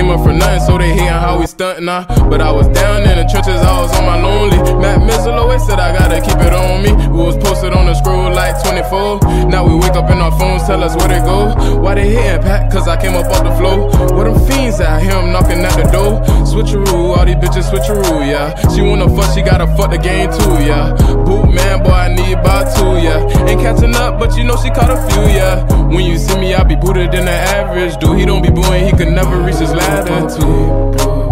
came up for nothing, so they hating how we stuntin', but I was down in the trenches, I was on my lonely. Matt Mizzle always said I gotta keep it on me. We was posted on the scroll like 24. Now we wake up in our phones, tell us where they go. Why they hating, Pat? Cause I came up off the floor. Where them fiends at? I hear them knocking at the door. Switcheroo, all these bitches switcheroo, yeah. She wanna fuck, she gotta fuck the game too, yeah. Boot man, boy, I need about 2, yeah. Ain't catching up, but you know she caught a few, yeah. When you see me, I be booted than the average dude. He don't be booing, he could never reach his ladder too.